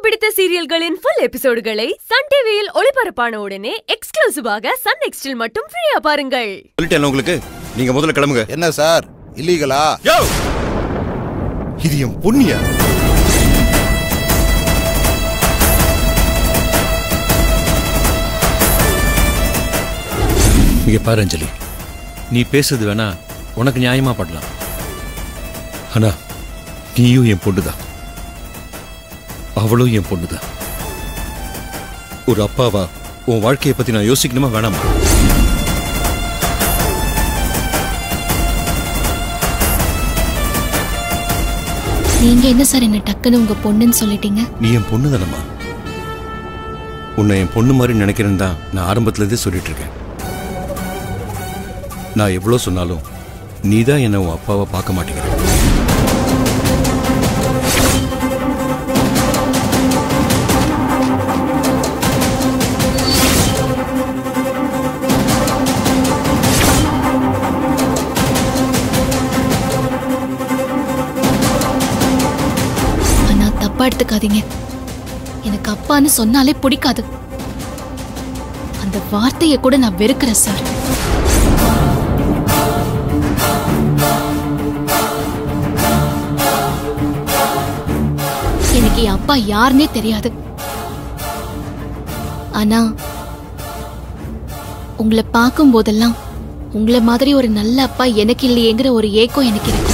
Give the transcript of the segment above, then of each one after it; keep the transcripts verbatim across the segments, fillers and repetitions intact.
பிடித்த சீரியல்களின் full எபிசோடுகளை Sun டிவியில் ஒளிபரப்பான உடனே எக்ஸ்க்ளூசிவாக சன் நெக்ஸ்டில் மட்டும் ஃப்ரீயா பாருங்கள். சொல்லிட்டேன் உங்களுக்கு, நீங்க முதல்ல கிளம்புங்க. என்ன சார் இல்லீகலா? யோ, இது என் பொண்ணியா? இங்க பாரு அஞ்சலி, நீ பேசுறது வேணா உனக்கு நியாயமா படலாம். ஆனா நீயும் என் பொண்ணுதான், அவளும் என் பொண்ணுதான். ஒரு அப்பாவா உன் வாழ்க்கையை பத்தி நான் யோசிக்கணுமா வேணாமா? நீங்க என்ன சார் என்ன டக்குன்னு உங்க பொண்ணுன்னு சொல்லிட்டீங்க? நீ என் பொண்ணு தானம்மா. உன்னை என் பொண்ணு மாதிரி நினைக்கிறேன்னு தான் நான் ஆரம்பத்துல இருந்தே சொல்லிட்டு இருக்கேன். நான் எவ்வளவு சொன்னாலும் நீதான் என்ன உன் அப்பாவை பார்க்க மாட்டேங்கிற. தப்பா எடுத்துக்காதீங்க, எனக்கு அப்பான்னு சொன்னாலே பிடிக்காது. அந்த வார்த்தையை கூட நான் வெறுக்கிறேன் சார். எனக்கு என் அப்பா யாருன்னே தெரியாது. ஆனா உங்களை பார்க்கும் போதெல்லாம் உங்களை மாதிரி ஒரு நல்ல அப்பா எனக்கு இல்லையேங்கிற ஒரு ஏக்கம் எனக்கு இருக்கு.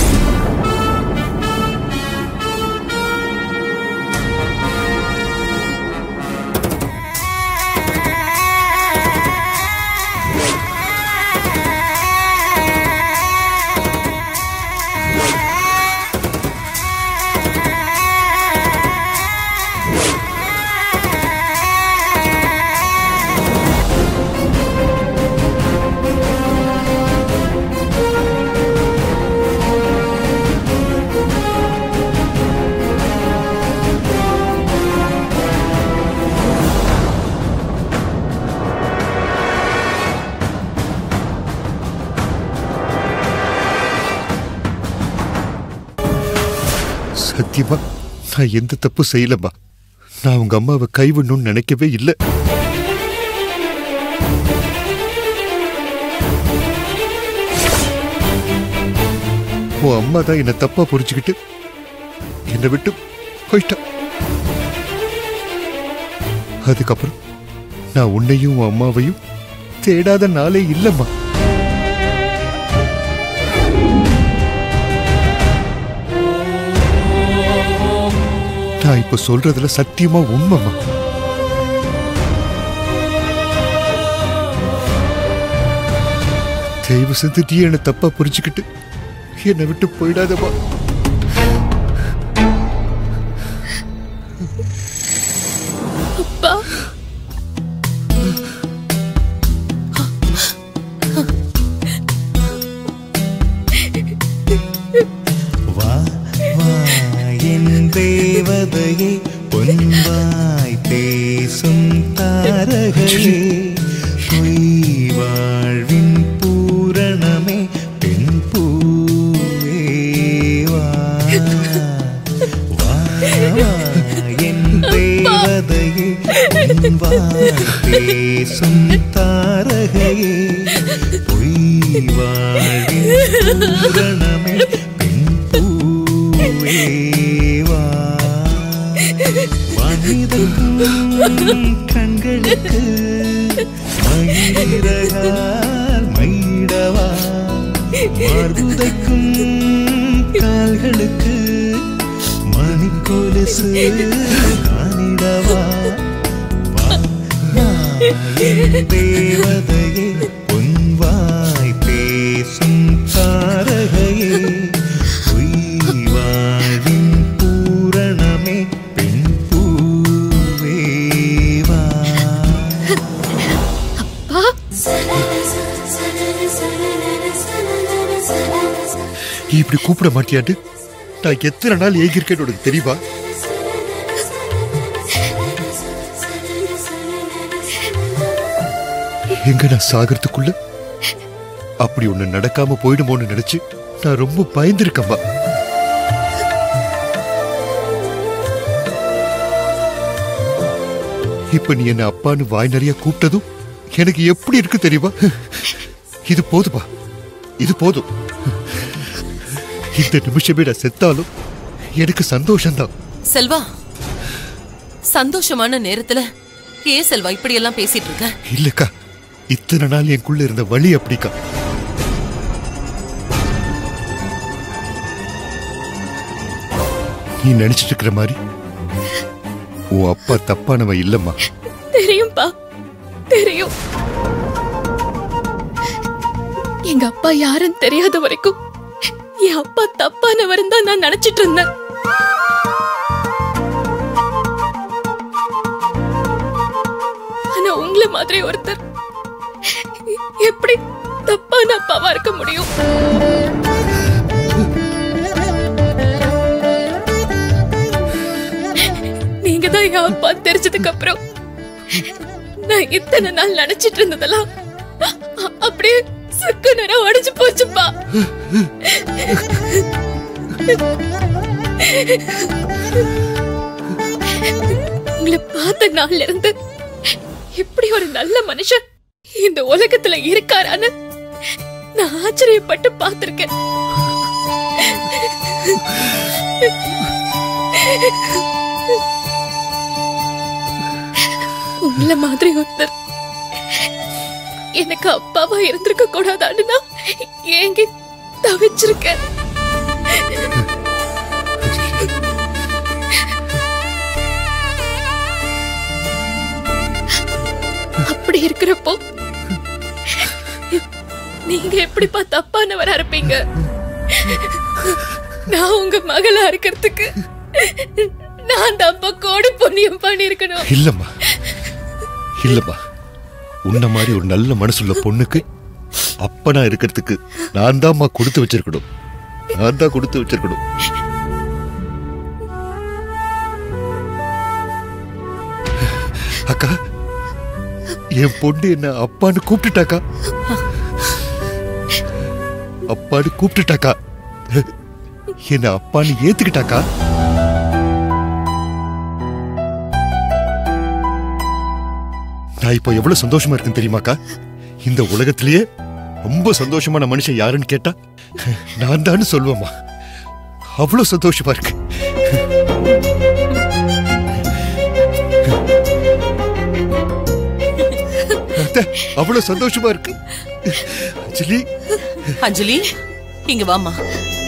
சத்தியமா நான் எந்த தப்பு செய்யலம்மா. நான் உங்க அம்மாவை கைவிடணும்னு நினைக்கவே இல்லை. உன் அம்மா தான் என்ன தப்பா புரிஞ்சுக்கிட்டு என்னை விட்டு போயிட்டா. அதுக்கப்புறம் நான் உன்னையும் உன் அம்மாவையும் தேடாத நாளே இல்லம்மா. நான் இப்ப சொல்றதுல சத்தியமா உண்மைமா. தயவு செஞ்சு நீ என்ன தப்பா புரிஞ்சுக்கிட்டு என்னை விட்டு போயிடாதமா. தேவதையே பொன்வாய் பேசும் தாரகையே, பொய் வாழ்வின் பூரணமே பெண் பூவேவா. என் தேவதையே பொன்வாய் பேசும் தாரகையே, பொய் வாழ்வின் பூரணமே பெண் பூவேவா. மனிதக்கும் கண்களுக்கு மயிரகால் மயிடவா, மார்புதைக்கும் கால்களுக்கு மணிக்கொலுசு காணிடவா. தேவதையே பொன்வாய் பேசும் தாரகையே, இப்படி கூப்பிட மாட்டியாண்டு நான் எத்தனை நாள் ஏகிருக்கேன்னு உனக்கு தெரியுமா? எங்க நான் சாகிறதுக்குள்ள அப்படி ஒண்ணு நடக்காம போயிடுமோன்னு நினைச்சு நான் ரொம்ப பயந்துருக்கேன்பா. இப்ப நீ என்ன அப்பான்னு வாய் நிறைய கூப்பிட்டதும் எனக்கு எப்படி இருக்கு தெரியுமா? இது போதுமா, இது போதும். இந்த நிமிஷமே நான் செத்தாலும் எனக்கு சந்தோஷம்தான். செல்வா, சந்தோஷமான நேரத்துல ஏன் செல்வா இப்படி எல்லாம் பேசிட்டு இருக்க? இல்லக்கா, இத்தனை நாள் எனக்குள்ள இருந்த வழி அப்படிக்கா. நீ நினைச்சிட்டு இருக்கிற மாதிரி உன் அப்பா தப்பானவன் இல்லம்மா. தெரியும்பா, தெரியும். எங்க அப்பா யாருன்னு தெரியாத வரைக்கும் என் அப்பா தப்பானவர் தான் நான் நினைச்சிட்டு இருந்தேன். ஆனா உங்களை மாதிரி ஒருத்தர் எப்படி தப்பான அப்பாவா இருக்க முடியும்? நீங்க தான் என் அப்பா தெரிஞ்சதுக்கு அப்புறம் நான் இத்தனை நாள் நினைச்சிட்டு இருந்ததெல்லாம் அப்படியே சுக்கு நேரம் உடைச்சு போச்சுப்பா. உங்களை பார்த்த நாள்ல இருந்து இப்படி ஒரு நல்ல மனுஷன் இந்த உலகத்துல இருக்காரான்னு நான் ஆச்சரியப்பட்டு பார்த்திருக்கேன். உங்களை மாதிரி ஒருத்தர் எனக்கு அப்பாவா இருந்திருக்க கூடாதான்னு நான் ஏங்கி தவிச்சிருக்கேன். அப்படி இருக்கிறப்போ நீங்க எப்படிப்பா தப்பானவரா இருப்பீங்க? நான் உங்க மகளா இருக்கிறதுக்கு நான் தப்பா கோடி புண்ணியம் பண்ணி இருக்கணும். இல்லம்மா, இல்லம்மா, உன்ன மாதிரி ஒரு நல்ல மனசுள்ள பொண்ணுக்கு அப்பனா இருக்கிறதுக்கு நான் தான்மா கொடுத்து வச்சிருக்கணும். நான் தான் கொடுத்து வச்சிருக்கணும். அக்கா, என் பொண்ணு என்ன அப்பான்னு கூப்பிட்டுட்டாக்கா. அப்பான்னு கூப்பிட்டுட்டாக்கா. என்ன அப்பான்னு ஏத்துக்கிட்டாக்கா. நான் இப்போ எவ்வளவு சந்தோஷமா இருக்குன்னு தெரியுமாக்கா? இந்த உலகத்திலேயே ரொம்ப சந்தோஷமான மனுஷன் யாருன்னு கேட்டா நான் தான் சொல்லுவேம்மா. அவ்வளவு சந்தோஷமா இருக்கு. அவ்வளவு சந்தோஷமா இருக்கு. அஞ்சலி, அஞ்சலி, இங்க வாமா.